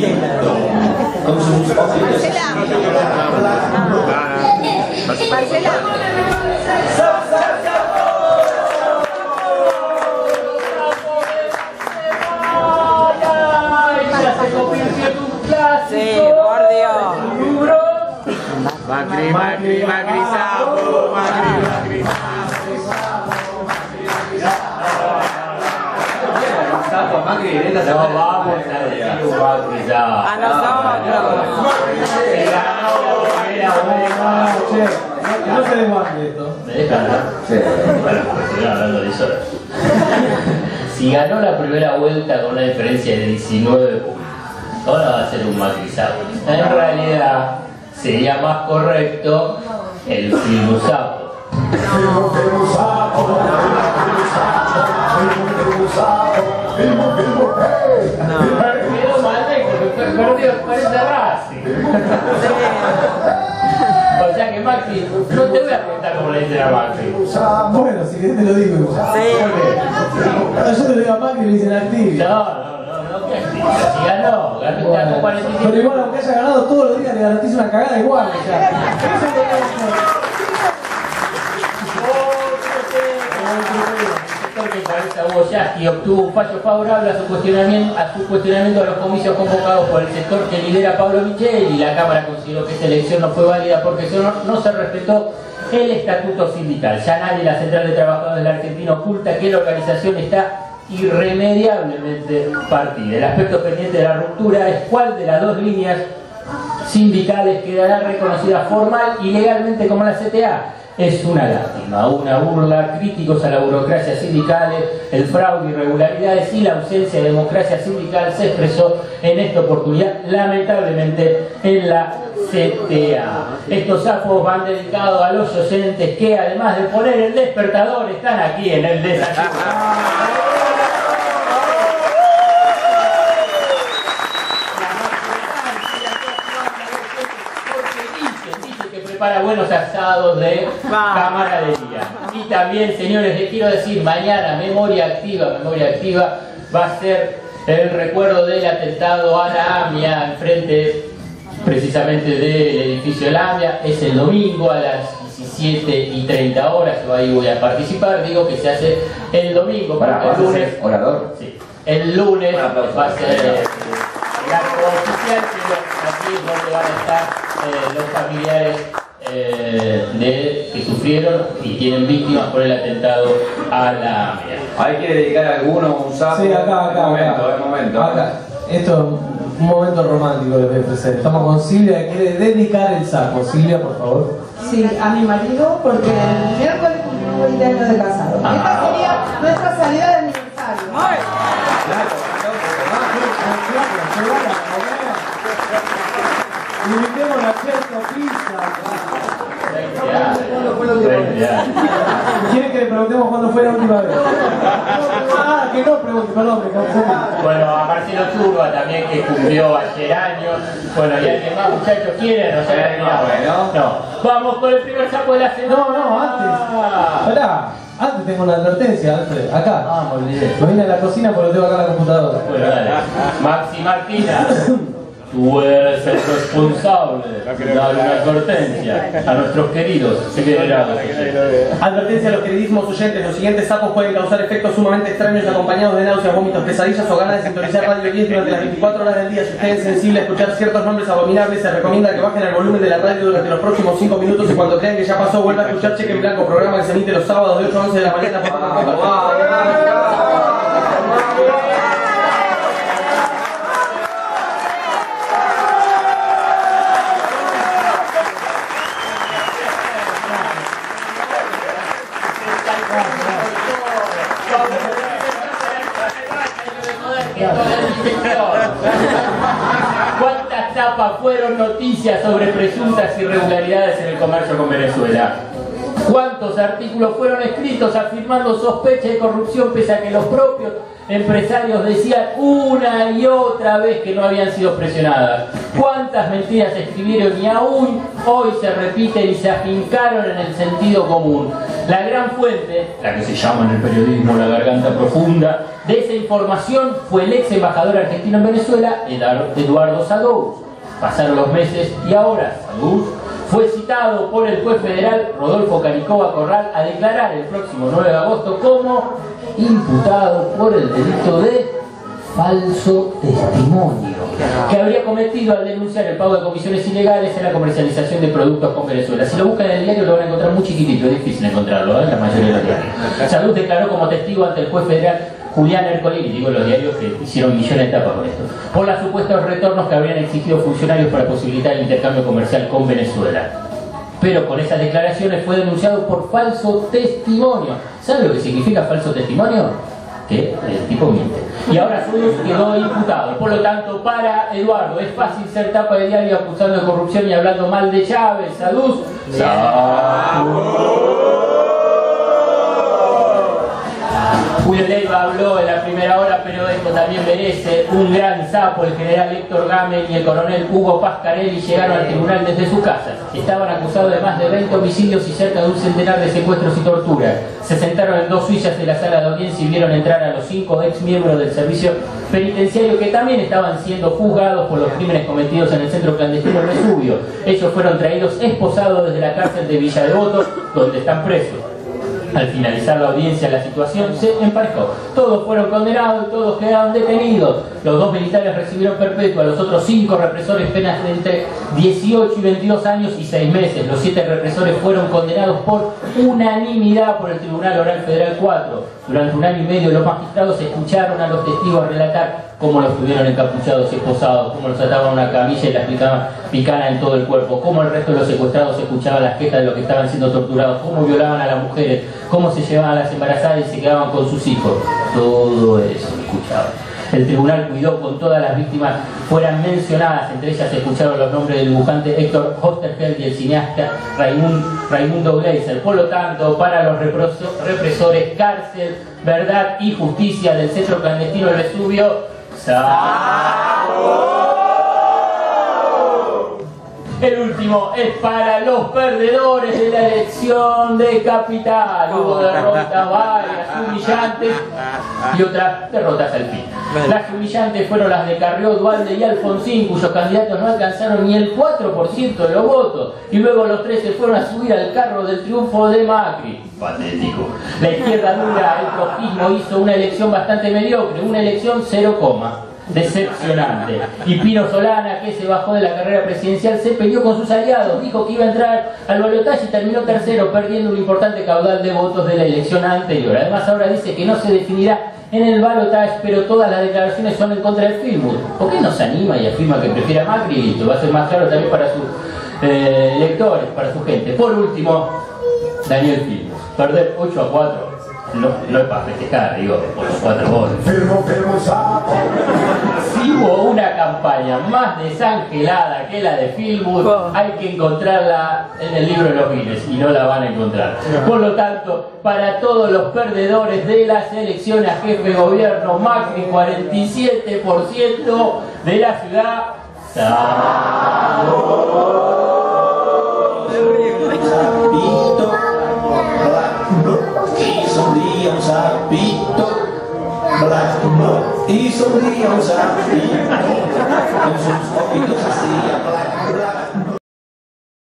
Marcela. Sí, por Dios. Macri, Macri, Macri, sapo, Macri, Macri. No vamos a decir un Macri ya. A nosotros. No se desguarde esto. ¿Me dejan hablar? Sí. Bueno, pues estoy hablando de eso. Si ganó la primera vuelta con una diferencia de 19 puntos, ahora va a ser un macrizado. En realidad sería más correcto el filmusapo. Perdió 40 Racing. O sea que Maxi, no te voy a preguntar cómo le dicen a Maxi. Bueno, si querés te lo digo. Yo te lo digo a Macri y le dicen Activia. No, que Activia. Si ganó, ganó 45. Pero igual, aunque haya ganado todos los días, le garantizo una cagada igual. O sea. Que cabeza Hugo Yasky obtuvo un fallo favorable a su cuestionamiento a los comicios convocados por el sector que lidera Pablo Michel, y la Cámara consideró que esta elección no fue válida porque no se respetó el estatuto sindical. Ya nadie, la Central de Trabajadores de la Argentina, oculta que la organización está irremediablemente partida. El aspecto pendiente de la ruptura es cuál de las dos líneas sindicales quedará reconocida formal y legalmente como la CTA. Es una lástima, una burla, críticos a la burocracia sindical, el fraude, irregularidades y la ausencia de democracia sindical se expresó en esta oportunidad, lamentablemente, en la CTA. Estos sapos van dedicados a los oyentes que, además de poner el despertador, están aquí en el desayuno. Para buenos asados de camaradería. Y también, señores, les quiero decir, mañana memoria activa va a ser el recuerdo del atentado a la AMIA enfrente precisamente del edificio de la AMIA. Es el domingo a las 17:30 horas. Yo ahí voy a participar. Digo que se hace el domingo para el lunes. Orador. Sí. El lunes va a ser el acto oficial, pero aquí es donde van a estar los familiares que sufrieron y tienen víctimas por el atentado a la AMIA. ¿Ahí quiere dedicar alguno un sapo? Sí, acá. Momento. Acá. Esto es un momento romántico de ofrecer. Estamos con Silvia, que quiere dedicar el sapo. Silvia, por favor. Sí, a mi marido, porque el miércoles cumplimos 20 años de casado. Esta sería nuestra salida de aniversario. Invitemos la fiesta pizza. ¿Quieren que le preguntemos cuándo fue la última vez? Ah, que no pregunte, perdón, me confundí. Bueno, a Marcelo Churba también, que cumplió ayer años. Bueno, y alguien más, muchachos, ¿quieren? O sea, no. Vamos con el primer sapo de la semana. No, antes. Esperá. Antes tengo una advertencia, Alfred. Acá. Ah, me olvidé. Me vine a la cocina porque tengo acá la computadora. Bueno, dale. Maxi Martina. Tú eres el responsable de dar una advertencia a nuestros queridos federados. Advertencia a los queridísimos oyentes: los siguientes sapos pueden causar efectos sumamente extraños acompañados de náuseas, vómitos, pesadillas o ganas de sintonizar Radio 10 durante las 24 horas del día. Si usted es sensible a escuchar ciertos nombres abominables, se recomienda que bajen el volumen de la radio durante los próximos 5 minutos y cuando crean que ya pasó, vuelva a escuchar Cheque en Blanco, programa que se emite los sábados de 8 a 11 de la mañana por ¿Cuántas tapas fueron noticias sobre presuntas irregularidades en el comercio con Venezuela? ¿Cuántos artículos fueron escritos afirmando sospecha de corrupción pese a que los propios empresarios decían una y otra vez que no habían sido presionadas? cuántas mentiras se escribieron y aún hoy se repiten y se afincaron en el sentido común. La gran fuente, la que se llama en el periodismo la garganta profunda, de esa información fue el ex embajador argentino en Venezuela, Eduardo Sadous. Pasaron los meses y ahora Sadous fue citado por el juez federal Rodolfo Canicoba Corral a declarar el próximo 9 de agosto como imputado por el delito de falso testimonio que habría cometido al denunciar el pago de comisiones ilegales en la comercialización de productos con Venezuela. Si lo buscan en el diario lo van a encontrar muy chiquitito, es difícil encontrarlo, en la mayoría de los diarios. Sadous declaró como testigo ante el juez federal Julián Ercolini, digo los diarios que hicieron millones de tapas con esto, por los supuestos retornos que habrían exigido funcionarios para posibilitar el intercambio comercial con Venezuela. Pero con esas declaraciones fue denunciado por falso testimonio. ¿Sabe lo que significa falso testimonio? Que el tipo miente. Y ahora Sadous quedó imputado. Por lo tanto, para Eduardo es fácil ser tapa de diario acusando de corrupción y hablando mal de Chávez. Sadous. Julio Leiva habló en la primera hora, pero esto también merece un gran sapo. El general Héctor Gámez y el coronel Hugo Pascarelli llegaron al tribunal desde sus casas. Estaban acusados de más de 20 homicidios y cerca de un centenar de secuestros y torturas. Se sentaron en dos sillas de la sala de audiencia y vieron entrar a los 5 ex miembros del servicio penitenciario que también estaban siendo juzgados por los crímenes cometidos en el centro clandestino Vesubio. Ellos fueron traídos esposados desde la cárcel de Villa Devoto, donde están presos. Al finalizar la audiencia, la situación se emparejó. Todos fueron condenados y todos quedaron detenidos. Los 2 militares recibieron perpetua, los otros 5 represores penas de entre 18 y 22 años y 6 meses. Los 7 represores fueron condenados por unanimidad por el Tribunal Oral Federal 4. Durante 1 año y medio los magistrados escucharon a los testigos relatar cómo los tuvieron encapuchados y esposados, cómo los ataban a una camilla y les aplicaban picana en todo el cuerpo, cómo el resto de los secuestrados escuchaban las quejas de los que estaban siendo torturados, cómo violaban a las mujeres, cómo se llevaban a las embarazadas y se quedaban con sus hijos. Todo eso escuchaban. El tribunal cuidó con todas las víctimas fueran mencionadas, entre ellas se escucharon los nombres del dibujante Héctor Oesterheld y el cineasta Raimundo Gleiser. Por lo tanto, para los represores, cárcel, verdad y justicia del centro clandestino del Vesubio. El último es para los perdedores de la elección de capital. Hubo derrotas varias, humillantes y otras derrotas al fin. Las humillantes fueron las de Carrió, Dualde y Alfonsín, cuyos candidatos no alcanzaron ni el 4% de los votos. Y luego los 3 se fueron a subir al carro del triunfo de Macri. Patético. La izquierda dura, el trotskismo, hizo una elección bastante mediocre, una elección 0, decepcionante. Y Pino Solana, que se bajó de la carrera presidencial, se peleó con sus aliados, dijo que iba a entrar al balotaje y terminó tercero, perdiendo un importante caudal de votos de la elección anterior. Además, ahora dice que no se definirá en el balotaje, pero todas las declaraciones son en contra del Filmus. ¿Por qué no se anima y afirma que prefiere a Macri? Y esto va a ser más claro también para sus electores, para su gente. Por último, Daniel Filmus. Perder 8-4 no es para festejar, digo, por los 4 goles. Si hubo una campaña más desangelada que la de Filmus, hay que encontrarla en el libro de los Guinness y no la van a encontrar. Por lo tanto, para todos los perdedores de las elecciones a jefe de gobierno, Macri 47% de la ciudad. Sonría un sapito, blanco, y sonría un sapito, con sus ojitos